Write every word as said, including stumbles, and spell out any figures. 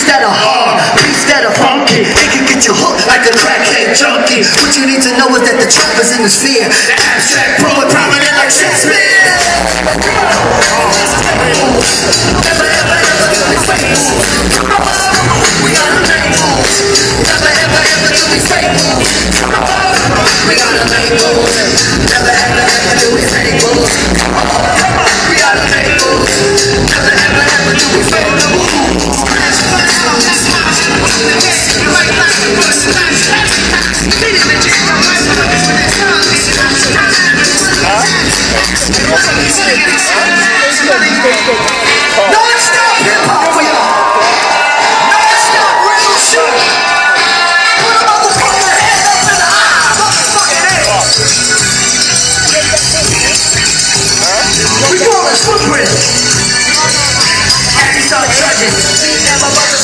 that are hard, beats that are funky. It can get you hooked like a crackhead junkie. What you need to know is that the trap is in the sphere. The abstract poet prominent like Shakespeare. Never ever ever do we fake moves. We gotta make moves. Never ever ever do we fake moves. We gotta make moves. Never ever ever do we fake moves. We gotta make moves. Never ever ever do we fake moves. Non-stop hip-hop for y'all. Non-stop real shit. Put a motherfucking head up in the eye. Motherfucking head. We call it footprint. And we start judging. See, never